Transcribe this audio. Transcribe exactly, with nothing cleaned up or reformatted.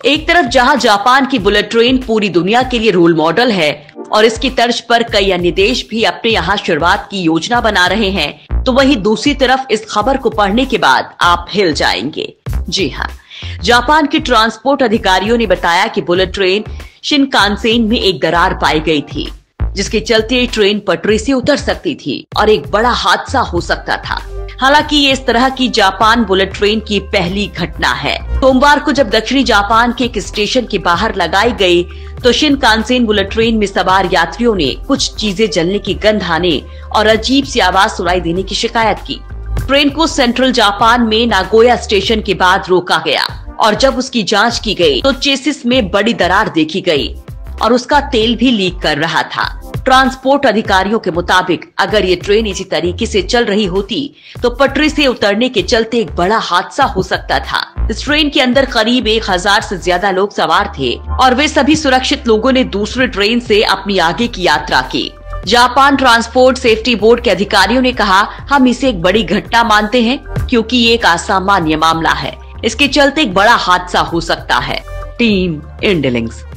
एक तरफ जहां जापान की बुलेट ट्रेन पूरी दुनिया के लिए रोल मॉडल है और इसकी तर्ज पर कई अन्य देश भी अपने यहाँ शुरुआत की योजना बना रहे हैं, तो वहीं दूसरी तरफ इस खबर को पढ़ने के बाद आप हिल जाएंगे। जी हाँ, जापान के ट्रांसपोर्ट अधिकारियों ने बताया कि बुलेट ट्रेन शिनकानसेन में एक दरार पाई गई थी, जिसके चलते ट्रेन पटरी से उतर सकती थी और एक बड़ा हादसा हो सकता था। हालांकि ये इस तरह की जापान बुलेट ट्रेन की पहली घटना है। सोमवार को जब दक्षिणी जापान के एक स्टेशन के बाहर लगाई गई तो शिनकानसेन बुलेट ट्रेन में सवार यात्रियों ने कुछ चीजें जलने की गंध आने और अजीब सी आवाज सुनाई देने की शिकायत की। ट्रेन को सेंट्रल जापान में नागोया स्टेशन के बाद रोका गया और जब उसकी जांच की गई तो चेसिस में बड़ी दरार देखी गई और उसका तेल भी लीक कर रहा था। ट्रांसपोर्ट अधिकारियों के मुताबिक अगर ये ट्रेन इसी तरीके से चल रही होती तो पटरी से उतरने के चलते एक बड़ा हादसा हो सकता था। इस ट्रेन के अंदर करीब एक हजार से ज्यादा लोग सवार थे और वे सभी सुरक्षित लोगों ने दूसरे ट्रेन से अपनी आगे की यात्रा की। जापान ट्रांसपोर्ट सेफ्टी बोर्ड के अधिकारियों ने कहा, हम इसे एक बड़ी घटना मानते हैं क्योंकि ये एक असामान्य मामला है। इसके चलते एक बड़ा हादसा हो सकता है। टीम इंडिलिंक्स।